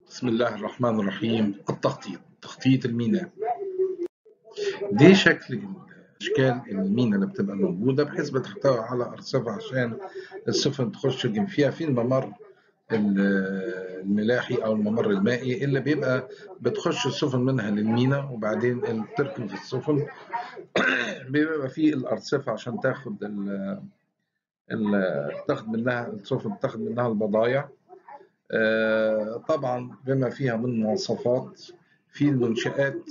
بسم الله الرحمن الرحيم. تخطيط الميناء دي شكل من أشكال الميناء اللي بتبقى موجودة بحيث بتحتوي على أرصفة عشان السفن تخش فيها في الممر الملاحي أو الممر المائي اللي بيبقى بتخش السفن منها للميناء، وبعدين تركن في السفن بيبقى فيه الأرصفة عشان تاخد منها السفن، تاخد منها البضائع. طبعا بما فيها من مواصفات في المنشآت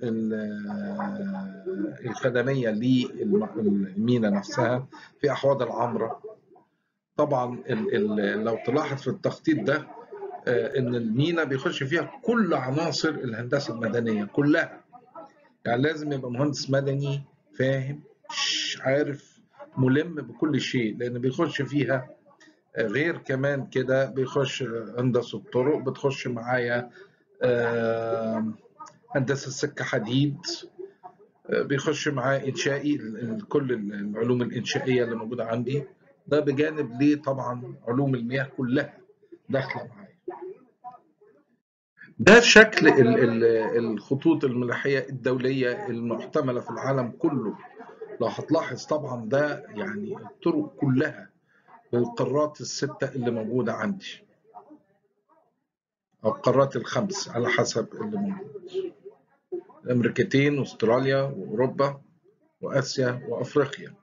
الخدمية للمينا نفسها، في أحواض العمرة. طبعا لو تلاحظ في التخطيط ده إن المينا بيخش فيها كل عناصر الهندسة المدنية كلها، يعني لازم يبقى مهندس مدني فاهم عارف ملم بكل شيء، لأن بيخش فيها غير كمان كده بيخش هندسة الطرق، بتخش معايا هندسة سكة حديد، بيخش معاه إنشائي، كل العلوم الإنشائية اللي موجودة عندي، ده بجانب ليه طبعا علوم المياه كلها داخلة معايا. ده شكل الخطوط الملاحية الدولية المحتملة في العالم كله. لو هتلاحظ طبعا ده يعني الطرق كلها بالقارات الستة اللي موجودة عندي، أو القارات الخمس على حسب اللي موجود، الأمريكتين وأستراليا وأوروبا وآسيا وأفريقيا.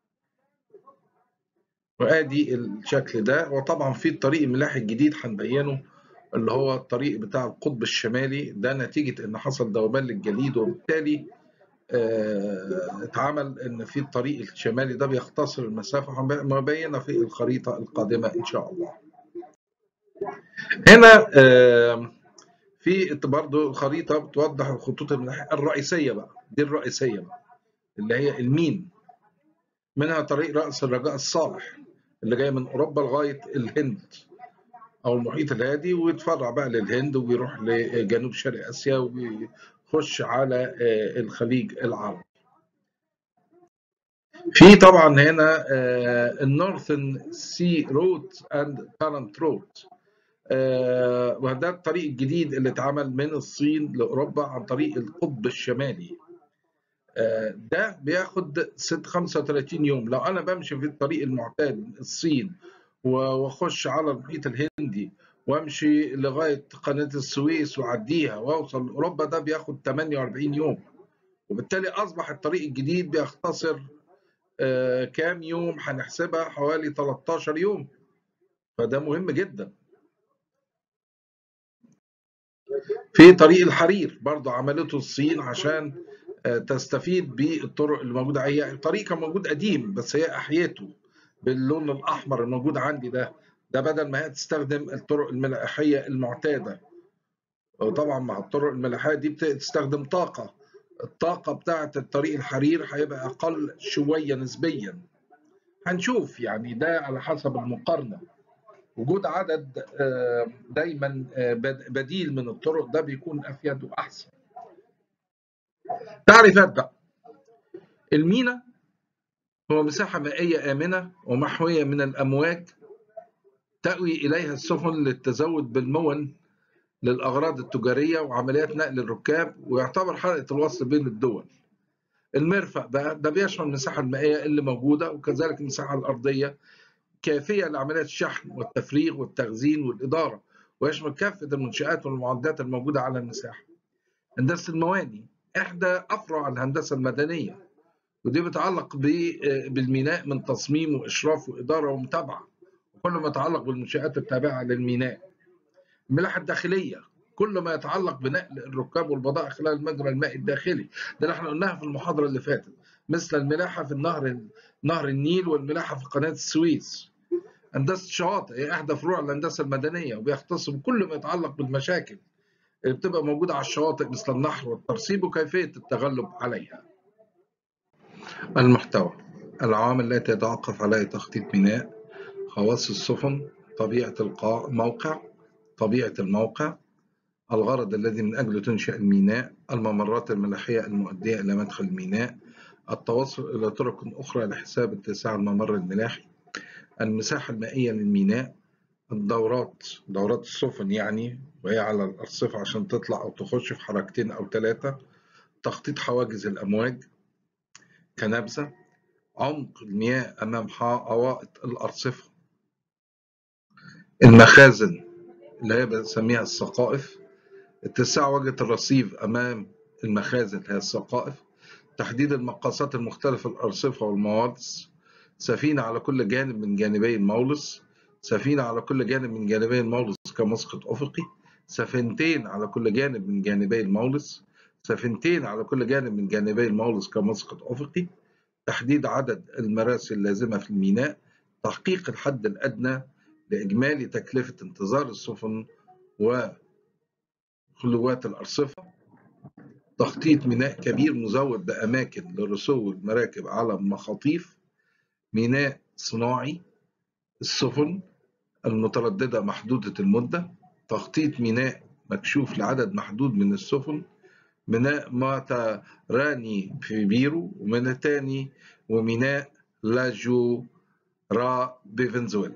وآدي الشكل ده. وطبعا في الطريق الملاحي الجديد هنبينه اللي هو الطريق بتاع القطب الشمالي، ده نتيجة إن حصل ذوبان للجليد، وبالتالي اتعمل إن في الطريق الشمالي ده بيختصر المسافة، مبينة في الخريطة القادمة إن شاء الله. هنا في برضه خريطة بتوضح الخطوط الرئيسية بقى، دي الرئيسية بقى اللي هي المين، منها طريق رأس الرجاء الصالح اللي جاي من أوروبا لغاية الهند أو المحيط الهادي، ويتفرع بقى للهند ويروح لجنوب شرق آسيا ويخش على الخليج العربي. في طبعا هنا النورثن سي روت اند كارنت روت، وده الطريق الجديد اللي اتعمل من الصين لأوروبا عن طريق القطب الشمالي. ده بياخد 35 يوم. لو أنا بمشي في الطريق المعتاد من الصين واخش على المحيط الهندي وامشي لغايه قناه السويس واعديها واوصل لاوروبا، ده بياخد 48 يوم. وبالتالي اصبح الطريق الجديد بيختصر كام يوم؟ هنحسبها حوالي 13 يوم، فده مهم جدا. في طريق الحرير برضو عملته الصين عشان تستفيد بالطرق اللي موجوده. هي الطريق كان موجود قديم بس هي احيته باللون الاحمر الموجود عندي ده بدل ما هي تستخدم الطرق الملاحيه المعتاده. وطبعا مع الطرق الملاحيه دي بتستخدم الطاقه بتاعه الطريق الحرير هيبقى اقل شويه نسبيا. هنشوف يعني ده على حسب المقارنه. وجود عدد دايما بديل من الطرق ده بيكون افيد واحسن. تعريفات بقى. المينا هو مساحة مائية آمنة ومحوية من الأمواج تأوي إليها السفن للتزود بالمون للأغراض التجارية وعمليات نقل الركاب، ويعتبر حلقة الوصل بين الدول. المرفأ بقى ده بيشمل المساحة المائية اللي موجودة، وكذلك المساحة الأرضية كافية لعمليات الشحن والتفريغ والتخزين والإدارة، ويشمل كافة المنشآت والمعدات الموجودة على المساحة. هندسة المواني إحدى أفرع الهندسة المدنية، ودي بتتعلق بالميناء من تصميم وإشراف وإدارة ومتابعة، وكل ما يتعلق بالمنشآت التابعة للميناء. الملاحة الداخلية كل ما يتعلق بنقل الركاب والبضائع خلال المجرى المائي الداخلي، ده اللي احنا قلناها في المحاضرة اللي فاتت، مثل الملاحة في نهر النيل والملاحة في قناة السويس. هندسة الشواطئ هي إحدى فروع الهندسة المدنية، وبيختص بكل ما يتعلق بالمشاكل اللي بتبقى موجودة على الشواطئ مثل النحر والترسيب وكيفية التغلب عليها. المحتوى: العوامل التي يتوقف عليها تخطيط ميناء، خواص السفن، طبيعة الموقع، الغرض الذي من أجله تنشأ الميناء، الممرات الملاحية المؤدية إلى مدخل الميناء، التوصل إلى طرق أخرى لحساب اتساع الممر الملاحي، المساحة المائية للميناء، دورات السفن يعني وهي على الأرصفة عشان تطلع أو تخش في حركتين أو 3. تخطيط حواجز الأمواج كنبذة. عمق المياه أمام حوائط الأرصفة. المخازن اللي هي بنسميها السقائف. اتساع واجهة الرصيف أمام المخازن اللي هي السقائف. تحديد المقاسات المختلفة للأرصفة والموارس. سفينة على كل جانب من جانبي المولس. سفينة على كل جانب من جانبي المولس كمسقط أفقي. سفينتين على كل جانب من جانبي المولس. سفينتين على كل جانب من جانبي المولس كمسقط أفقي. تحديد عدد المراسي اللازمة في الميناء. تحقيق الحد الأدنى لإجمالي تكلفة انتظار السفن وخلوات الأرصفة. تخطيط ميناء كبير مزود بأماكن لرسو المراكب على المخاطيف. ميناء صناعي. السفن المترددة محدودة المدة. تخطيط ميناء مكشوف لعدد محدود من السفن. ميناء ماتاراني في بيرو، وميناء تاني وميناء لاجو را بفنزويلا.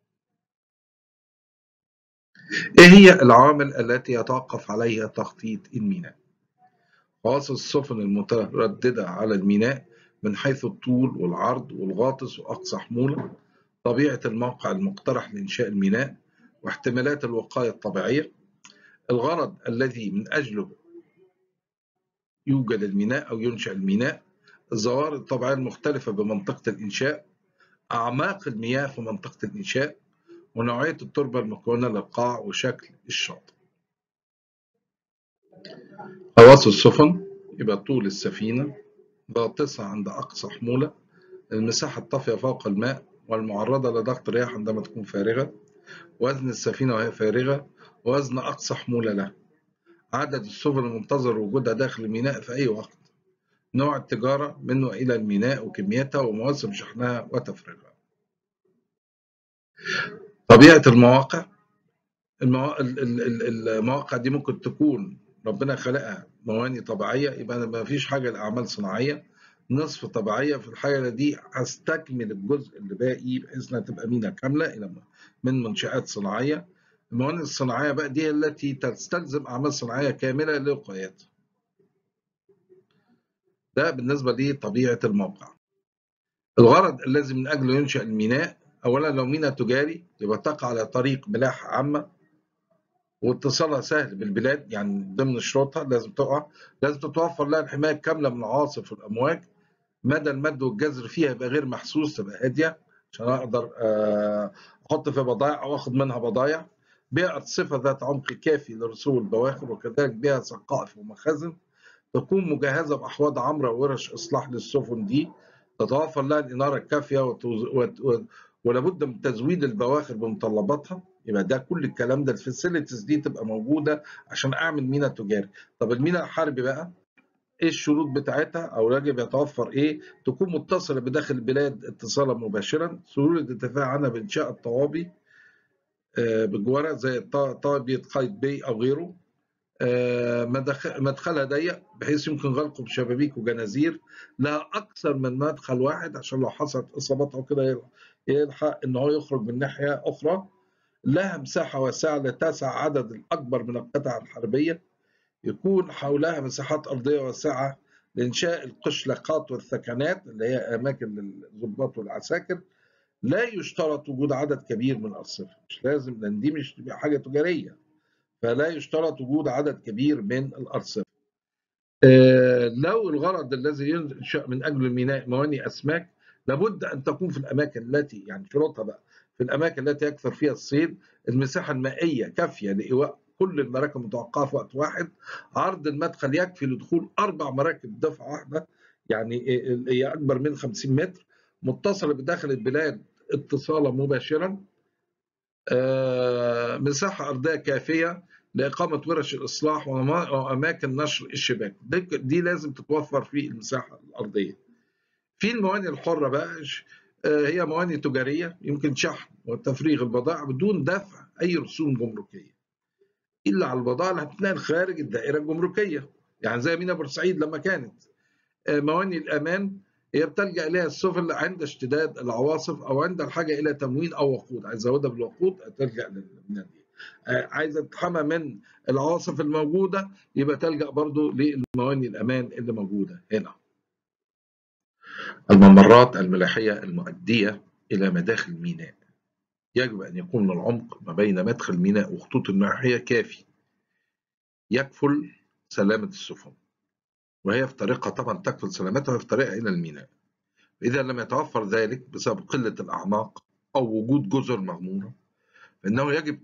ايه هي العوامل التي يتوقف عليها تخطيط الميناء؟ خواص السفن المترددة على الميناء من حيث الطول والعرض والغاطس وأقصى حمولة. طبيعة الموقع المقترح لإنشاء الميناء واحتمالات الوقاية الطبيعية. الغرض الذي من أجله يوجد الميناء أو ينشأ الميناء. الظواهر الطبيعية المختلفة بمنطقة الإنشاء. أعماق المياه في منطقة الإنشاء. ونوعية التربة المكونة للقاع وشكل الشاطئ. خواص السفن يبقى طول السفينة، غاطسة عند أقصى حمولة، المساحة الطافية فوق الماء والمعرضة لضغط الرياح عندما تكون فارغة، وزن السفينة وهي فارغة، وزن أقصى حمولة لها، عدد السفن المنتظر وجودها داخل الميناء في أي وقت، نوع التجارة منه إلى الميناء وكميتها ومواسم شحنها وتفريغها. طبيعة المواقع. المواقع دي ممكن تكون ربنا خلقها مواني طبيعية، يبقى ما فيش حاجة لأعمال صناعية. نصف طبيعية، في الحالة دي هستكمل الجزء اللي باقي بحيث انها تبقى ميناء كاملة إلى من منشآت صناعية. الموانئ الصناعية بقى دي التي تستلزم أعمال صناعية كاملة للقيادة. ده بالنسبة لطبيعة الموقع. الغرض الذي من أجله ينشأ الميناء. أولا لو ميناء تجاري يبقى تقع على طريق ملاحة عامة واتصالها سهل بالبلاد، يعني ضمن شروطها لازم تتوفر لها الحماية الكاملة من العواصف والأمواج. مدى المد والجزر فيها يبقى غير محسوس، تبقى هادية عشان أقدر أحط فيها بضائع أو أخذ منها بضائع. بها أرصفة ذات عمق كافي لرسوب البواخر، وكذلك بها سقائف ومخازن. تكون مجهزة بأحواض عمرة وورش إصلاح للسفن دي. تتوفر لها الإنارة الكافية ولابد من تزويد البواخر بمتطلباتها. يبقى ده كل الكلام ده الفاسيلتيز دي تبقى موجودة عشان أعمل ميناء تجاري. طب الميناء الحربي بقى ايه الشروط بتاعتها او يجب يتوفر ايه؟ تكون متصله بداخل البلاد اتصالا مباشرا، سهوله الدفاع عنها بانشاء الطوابي بجوارها زي طابيه قايد بي او غيره. مدخلها ضيق بحيث يمكن غلقه بشبابيك وجنازير. لها اكثر من مدخل واحد عشان لو حصلت اصابات او كده يلحق ان هو يخرج من ناحيه اخرى. لها مساحه واسعه لتسع عدد الاكبر من القطع الحربيه. يكون حولها مساحات أرضية واسعة لإنشاء القشلقات والثكنات اللي هي أماكن للضباط والعساكر. لا يشترط وجود عدد كبير من الأرصفة، مش لازم، لأن دي مش حاجة تجارية، فلا يشترط وجود عدد كبير من الأرصفة. لو الغرض الذي ينشأ من أجل الميناء موانئ أسماك، لابد أن تكون في الأماكن التي يعني شروطها بقى في الأماكن التي يكثر فيها الصيد. المساحة المائية كافية لإيواء كل المراكب المتوقعة في وقت واحد. عرض المدخل يكفي لدخول 4 مراكب دفعة واحدة، يعني هي أكبر من 50 متر، متصلة بداخل البلاد اتصالا مباشرا. مساحة أرضية كافية لإقامة ورش الإصلاح وأماكن نشر الشباك. دي لازم تتوفر في المساحة الأرضية. في الموانئ الحرة بقى هي موانئ تجارية يمكن شحن وتفريغ البضائع بدون دفع أي رسوم جمركية إلا على البضائع اللي هتتنقل خارج الدائرة الجمركية، يعني زي ميناء بورسعيد لما كانت. موانئ الأمان هي بتلجأ إليها السفن عند اشتداد العواصف أو عند الحاجة إلى تموين أو وقود، عايز أزودها بالوقود تلجأ للميناء دي. عايزه تتحمى من العواصف الموجوده، يبقى تلجا برضو للمواني الامان اللي موجوده هنا. الممرات الملاحيه المؤديه الى مداخل الميناء، يجب ان يكون العمق ما بين مدخل الميناء وخطوط الملاحيه كافي يكفل سلامه السفن، وهي في طريقها طبعا تكفل سلامتها في طريقها الى الميناء. اذا لم يتوفر ذلك بسبب قله الاعماق او وجود جزر مغموره، فانه يجب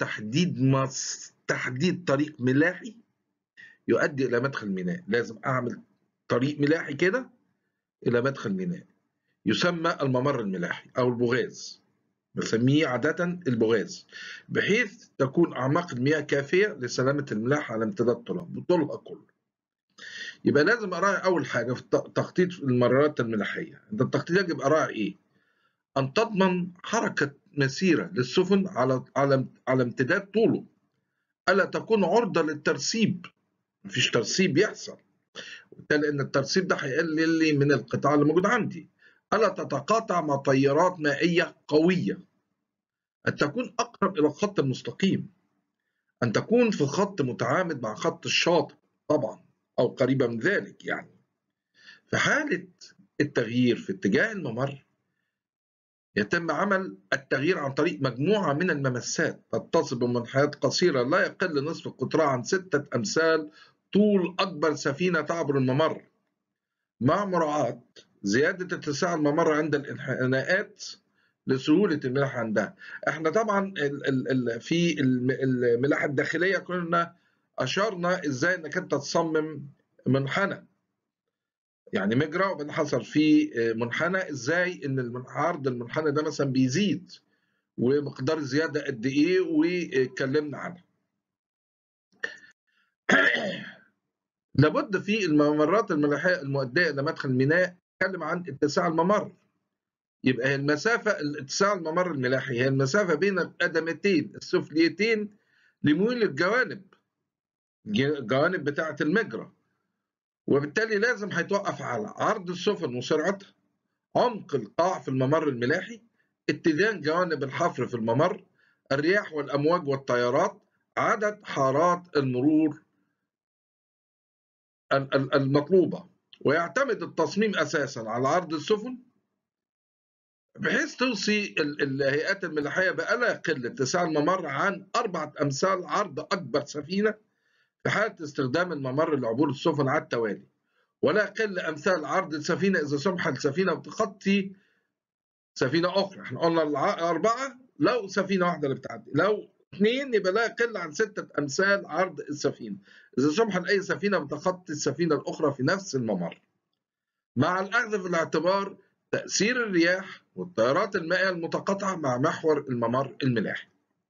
تحديد طريق ملاحي يؤدي الى مدخل الميناء. لازم اعمل طريق ملاحي كده الى مدخل الميناء، يسمى الممر الملاحي او البوغاز، بسميه عادة البوغاز، بحيث تكون اعماق المياه كافية لسلامة الملاحة على امتداد طولها كله. يبقى لازم اراعي اول حاجة في تخطيط الممرات الملاحية. انت التخطيط يجب اراعي ايه؟ ان تضمن حركة مسيرة للسفن على امتداد طوله، الا تكون عرضة للترسيب. مفيش ترسيب يحصل، وبالتالي ان الترسيب ده هيقلل لي من القطاع اللي موجود عندي. الا تتقاطع مع تيارات مائيه قويه. ان تكون اقرب الى الخط المستقيم. ان تكون في خط متعامد مع خط الشاطئ طبعا، او قريبه من ذلك يعني. في حاله التغيير في اتجاه الممر، يتم عمل التغيير عن طريق مجموعه من الممسات تتصل بمنحنيات قصيره لا يقل نصف قطرها عن 6 أمثال طول اكبر سفينه تعبر الممر، مع مراعاة زيادة اتساع الممر عند الانحناءات لسهولة الملاحة عندها. احنا طبعا في الملاحة الداخلية كنا أشرنا ازاي انك انت تصمم منحنى، يعني مجرى، وبعدين حصل في منحنى ازاي ان عرض المنحنى ده مثلا بيزيد ومقدار الزيادة قد ايه، واتكلمنا عنها. لابد في الممرات الملاحية المؤدية إلى مدخل الميناء نتكلم عن اتساع الممر. يبقى هي المسافة، اتساع الممر الملاحي هي المسافة بين القدمتين السفليتين لميول الجوانب بتاعة المجرى، وبالتالي لازم هيتوقف على عرض السفن وسرعتها، عمق القاع في الممر الملاحي، اتجاه جوانب الحفر في الممر، الرياح والأمواج والتيارات، عدد حارات المرور المطلوبة. ويعتمد التصميم أساسا على عرض السفن، بحيث توصي الهيئات الملاحية بألا يقل اتساع الممر عن 4 أمثال عرض أكبر سفينة في حالة استخدام الممر لعبور السفن على التوالي، ولا يقل أمثال عرض السفينة إذا سمح السفينة بتخطي سفينة أخرى. احنا قلنا 4 لو سفينة واحدة اللي بتعدي، لو 2 يبقى لا يقل عن 6 أمثال عرض السفينة إذا سمح لأي سفينة بتخطي السفينة الأخرى في نفس الممر، مع الأخذ في الاعتبار تأثير الرياح والتيارات المائية المتقاطعة مع محور الممر الملاحي.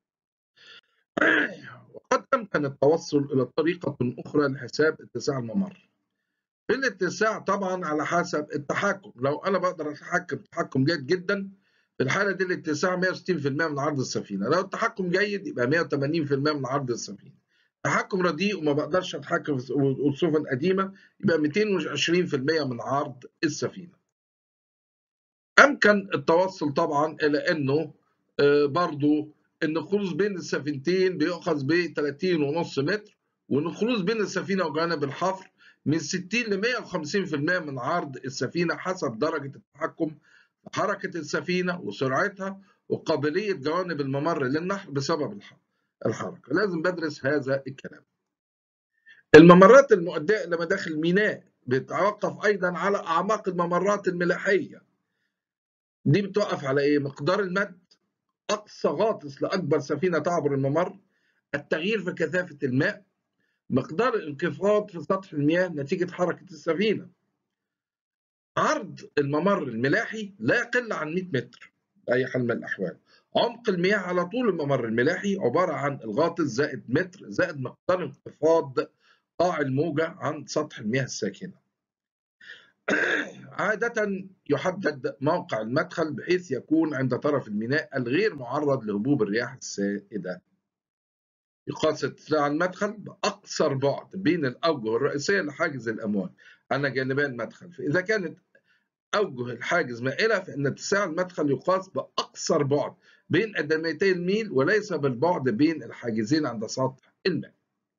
وقد أمكن التوصل إلى طريقة أخرى لحساب اتساع الممر. في الاتساع طبعا على حسب التحكم. لو أنا بقدر أتحكم تحكم جيد جدا، في الحالة دي الاتساع 160% من عرض السفينة. لو التحكم جيد يبقى 180% من عرض السفينة. تحكم رديء وما بقدرش أتحكم والسفن قديمة، يبقى 220% من عرض السفينة. أمكن التوصل طبعا إلى أنه برضو أن الخلوص بين السفينتين بيؤخذ ب 30.5 متر، وأن الخلوص بين السفينة وجانب الحفر من 60 ل 150% من عرض السفينة حسب درجة التحكم في حركة السفينة وسرعتها وقابلية جوانب الممر للنحر بسبب الحركة. لازم بدرس هذا الكلام. الممرات المؤدية إلى مداخل الميناء بتتوقف أيضا على أعماق الممرات الملاحية. دي بتوقف على ايه؟ مقدار المد، اقصى غاطس لاكبر سفينه تعبر الممر، التغيير في كثافه الماء، مقدار الانخفاض في سطح المياه نتيجه حركه السفينه. عرض الممر الملاحي لا يقل عن 100 متر باي حال من الاحوال. عمق المياه على طول الممر الملاحي عباره عن الغاطس زائد متر زائد مقدار انخفاض قاع الموجه عن سطح المياه الساكنه. عادة يحدد موقع المدخل بحيث يكون عند طرف الميناء الغير معرض لهبوب الرياح السائدة. يقاس اتساع المدخل بأقصر بعد بين الأوجه الرئيسية لحاجز الأمواج على جانبي المدخل، فإذا كانت أوجه الحاجز مائلة فإن اتساع المدخل يقاس بأقصر بعد بين قدميتي الميل وليس بالبعد بين الحاجزين عند سطح الماء.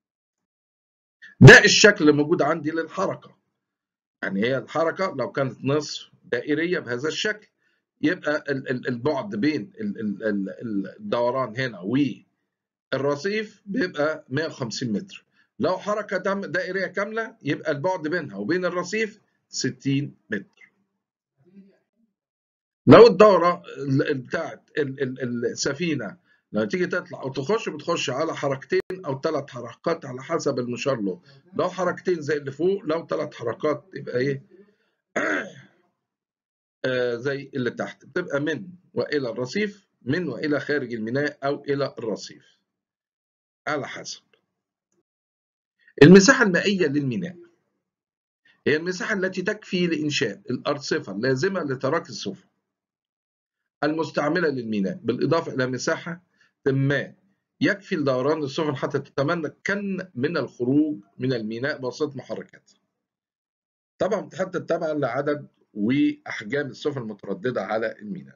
ده الشكل اللي موجود عندي للحركة. يعني هي الحركة لو كانت نصف دائرية بهذا الشكل يبقى البعد بين الدوران هنا والرصيف بيبقى 150 متر. لو حركة دائرية كاملة يبقى البعد بينها وبين الرصيف 60 متر. لو الدورة بتاعت السفينة لما تيجي تطلع أو تخش بتخش على حركتين أو 3 حركات على حسب المشار له. لو حركتين زي اللي فوق، لو 3 حركات يبقى إيه؟ زي اللي تحت، بتبقى من وإلى الرصيف، من وإلى خارج الميناء أو إلى الرصيف على حسب. المساحة المائية للميناء هي المساحة التي تكفي لإنشاء الأرصفة اللازمة لتراك السفن المستعملة للميناء، بالإضافة إلى مساحة ما يكفي لدوران السفن حتى تتمكن من الخروج من الميناء بواسطة محركات. طبعا بتحدد تبعا لعدد وأحجام السفن المترددة على الميناء.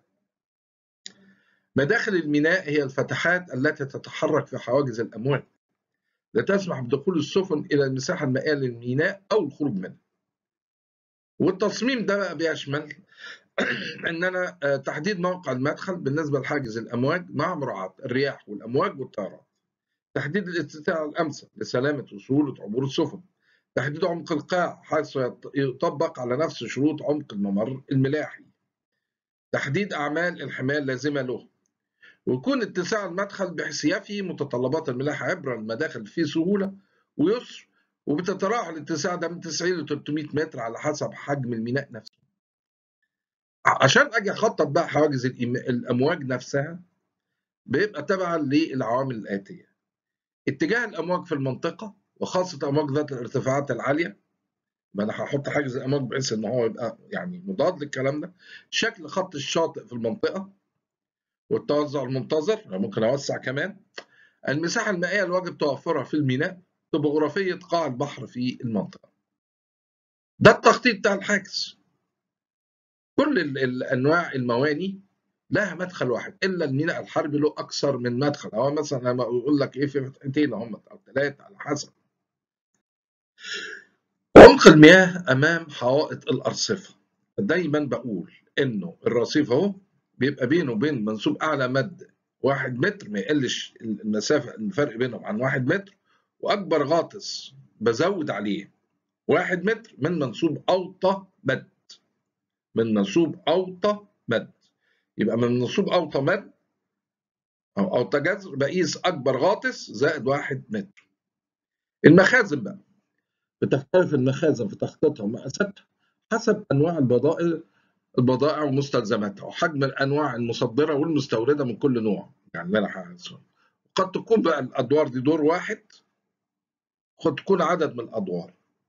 مداخل الميناء هي الفتحات التي تتحرك في حواجز الأمواج لتسمح بدخول السفن إلى المساحة المائية للميناء أو الخروج منها. والتصميم ده بقى بيشمل ان انا تحديد موقع المدخل بالنسبه لحاجز الامواج مع مراعاه الرياح والامواج والتيارات، تحديد الاتساع الامثل لسلامه وسهوله عبور السفن، تحديد عمق القاع حيث يطبق على نفس شروط عمق الممر الملاحي، تحديد اعمال الحمايه اللازمه له، ويكون اتساع المدخل بحيث يفي متطلبات الملاحه عبر المداخل في سهوله ويسر، وبتتراوح الاتساع ده من 90 ل 300 متر على حسب حجم الميناء نفسه. عشان اجي اخطط بقى حواجز الامواج نفسها بيبقى تبعا للعوامل الاتيه: اتجاه الامواج في المنطقه وخاصه امواج ذات الارتفاعات العاليه، ما انا هحط حاجز الامواج بحيث ان هو يبقى يعني مضاد للكلام ده، شكل خط الشاطئ في المنطقه والتوزع المنتظر، ممكن اوسع كمان، المساحه المائيه الواجب توفرها في الميناء، طبوغرافيه قاع البحر في المنطقه. ده التخطيط بتاع الحاجز. كل الانواع المواني لها مدخل واحد الا الميناء الحربي له اكثر من مدخل، هو مثلا لما اقول لك ايه في فتحتين هم او 3 على حسب. عمق المياه امام حوائط الارصفه، دايما بقول انه الرصيف اهو بيبقى بينه وبين منسوب اعلى مد 1 متر، ما يقلش المسافه الفرق بينهم عن 1 متر، واكبر غاطس بزود عليه 1 متر من منسوب اوطى مد، من منسوب اوطى مد، يبقى من منسوب اوطى مد او اوطى جذر بقيس اكبر غاطس زائد 1 متر. المخازن بقى بتختلف المخازن في تخطيطها ومقاساتها حسب انواع البضائع ومستلزماتها وحجم الانواع المصدره والمستورده من كل نوع، يعني ملح قد تكون بقى الادوار دي دور واحد، قد تكون عدد من الادوار،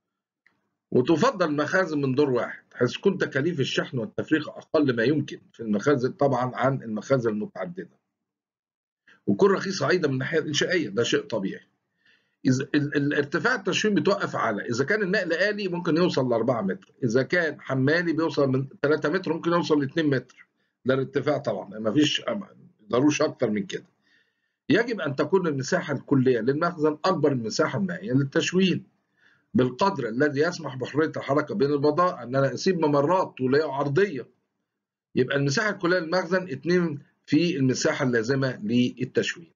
وتفضل المخازن من دور واحد حيث تكون تكاليف الشحن والتفريغ اقل ما يمكن في المخازن طبعا عن المخازن المتعدده، وتكون رخيصه ايضا من الناحيه الانشائيه، ده شيء طبيعي. الارتفاع التشوين بيتوقف على اذا كان النقل آلي ممكن يوصل ل 4 متر، اذا كان حمالي بيوصل من 3 متر ممكن يوصل ل 2 متر، ده الارتفاع طبعا ما فيش ضروش اكتر من كده. يجب ان تكون المساحه الكليه للمخزن اكبر من المساحه المائيه للتشوين بالقدر الذي يسمح بحريه الحركه بين البضائع، ان انا اسيب ممرات طوليه وعرضيه، يبقى المساحه الكليه للمخزن 2 في المساحه اللازمه للتشوين.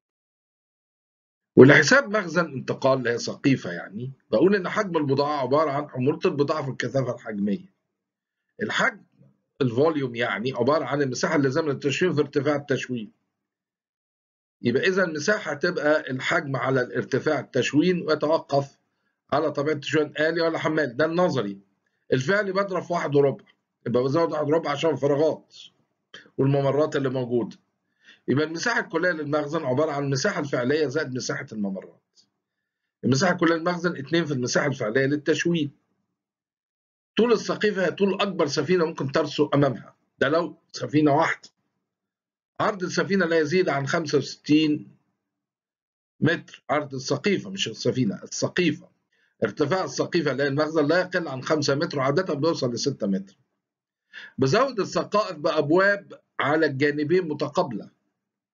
ولحساب مخزن انتقال اللي هي سقيفة، يعني بقول إن حجم البضاعة عبارة عن حمولة البضاعة في الكثافة الحجمية. الحجم الفوليوم يعني عبارة عن المساحة اللازمة للتشوين في ارتفاع التشوين. يبقى إذا المساحة تبقى الحجم على الارتفاع التشوين ويتوقف على طبيعة التشوين آلي ولا حمال، ده النظري. الفعلي بضرب في 1.25، يبقى بزود 1.25 عشان الفراغات والممرات اللي موجودة. يبقى المساحة الكلية للمخزن عبارة عن المساحة الفعلية زائد مساحة الممرات. المساحة كلها للمخزن 2 في المساحة الفعلية للتشوين. طول السقيفة هي طول أكبر سفينة ممكن ترسو أمامها، ده لو سفينة واحدة. عرض السفينة لا يزيد عن 65 متر، عرض السقيفة مش السفينة، السقيفة. ارتفاع السقيفة اللي هي المخزن لا يقل عن 5 متر، وعادة بيوصل ل 6 متر. بزود السقائف بأبواب على الجانبين متقابلة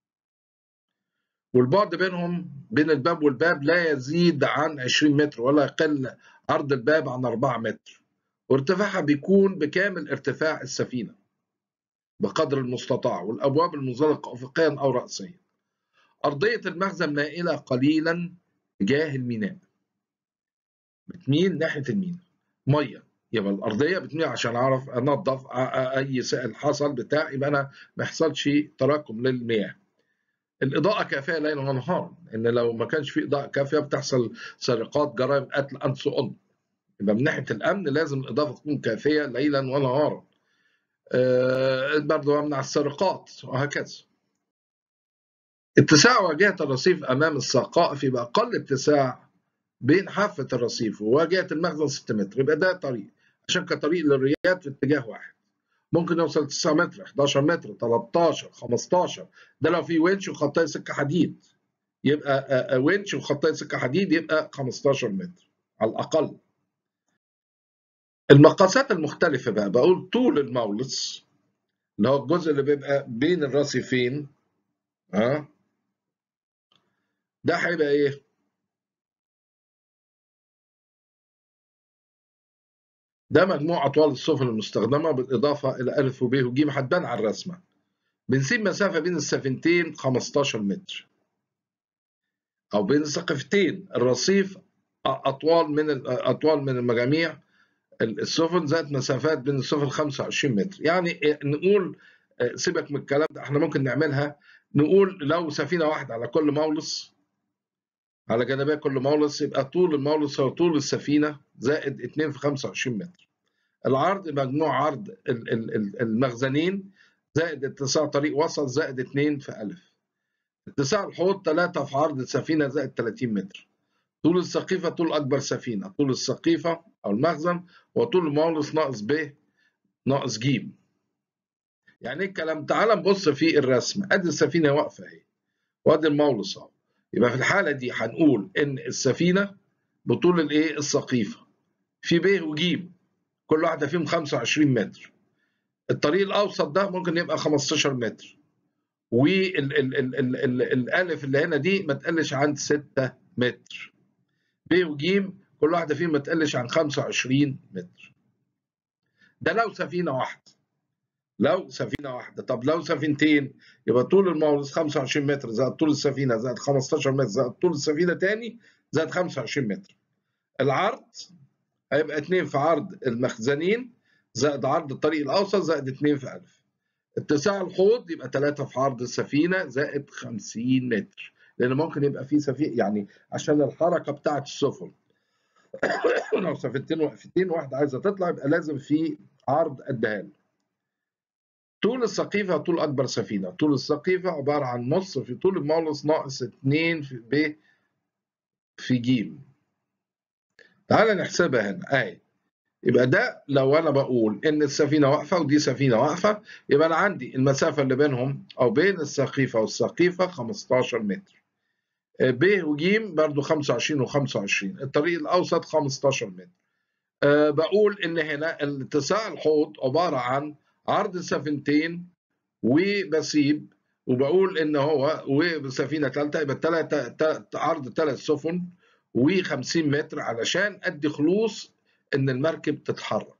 والبعد بينهم بين الباب والباب لا يزيد عن 20 متر ولا يقل عرض الباب عن 4 متر، وارتفاعها بيكون بكامل ارتفاع السفينة بقدر المستطاع، والأبواب المنزلقة أفقيا أو رأسيا. أرضية المخزن مائلة قليلا تجاه الميناء، بتميل ناحية الميناء. مية، يبقى الأرضية بتميل عشان أعرف أنظف أي سائل حصل بتاع، يبقى أنا ما يحصلش تراكم للمياه. الإضاءة كافية ليلا ونهارا، إن لو ما كانش في إضاءة كافية بتحصل سرقات، جرائم قتل، أند سو أون. يبقى من ناحية الأمن لازم الإضاءة تكون كافية ليلا ونهارا. برضه يمنع السرقات وهكذا. اتساع واجهة الرصيف أمام السقائف يبقى أقل اتساع بين حافة الرصيف وواجهة المخزن 6 متر، يبقى ده طريق عشان كطريق للريات في اتجاه واحد. ممكن يوصل 9 متر، 11 متر، 13، 15. ده لو في ونش وخطايا سكة حديد، يبقى ونش وخطايا سكة حديد يبقى 15 متر على الأقل. المقاسات المختلفة بقى، بقول طول المولص اللي هو الجزء اللي بيبقى بين الرصيفين، ده هيبقى ايه؟ ده مجموع أطوال السفن المستخدمة بالإضافة إلى أ وب وج، هتبان على الرسمة. بنسيب مسافة بين السفينتين 15 متر، أو بين السقفتين الرصيف أطوال من المجاميع السفن ذات مسافات بين السفن 25 متر. يعني نقول سيبك من الكلام ده، احنا ممكن نعملها، نقول لو سفينة واحدة على كل مولص، على جانبي كل مولص، يبقى طول المولص هو طول السفينة زائد 2 في 25 متر. العرض مجموع عرض المخزنين زائد اتساع طريق وسط زائد 2 في أ. اتساع الحوض 3 في عرض السفينة زائد 30 متر. طول السقيفة طول أكبر سفينة، طول السقيفة أو المخزن وطول المولص ناقص ب ناقص ج. يعني ايه الكلام؟ تعال نبص في الرسم، ادي السفينة واقفة اهي، وادي المولص اهو. يبقى في الحالة دي هنقول إن السفينة بطول الايه؟ السقيفة، في ب وج، كل واحدة فيهم 25 متر. الطريق الأوسط ده ممكن يبقى 15 متر، والألف اللي هنا دي ما تقلش عن 6 متر. ب وج كل واحدة فيهم ما تقلش عن 25 متر. ده لو سفينة واحدة. لو سفينة واحدة. طب لو سفينتين، يبقى طول المولص 25 متر زائد طول السفينة زائد 15 متر زائد طول السفينة تاني زائد 25 متر. العرض هيبقى 2 في عرض المخزنين زائد عرض الطريق الأوسط زائد 2 في أ. اتساع الحوض يبقى 3 في عرض السفينة زائد 50 متر، لأن ممكن يبقى في سفينة، يعني عشان الحركة بتاعة السفن لو سفينتين واقفتين واحدة عايزة تطلع يبقى لازم في عرض قدها له. طول السقيفة طول أكبر سفينة، طول السقيفة عبارة عن نص في طول المولص ناقص 2 في ب في ج. تعال نحسبها هنا أهي. يبقى ده لو أنا بقول إن السفينة واقفة ودي سفينة واقفة، يبقى أنا عندي المسافة اللي بينهم أو بين السقيفة والسقيفة 15 متر. ب وج برضو 25 و25. الطريق الأوسط 15 متر. بقول إن هنا اتساع الحوض عبارة عن عرض السفينتين وبسيب، وبقول إن هو وسفينة ثالثة، يبقى عرض 3 سفن و50 متر علشان أدي خلوص إن المركب تتحرك.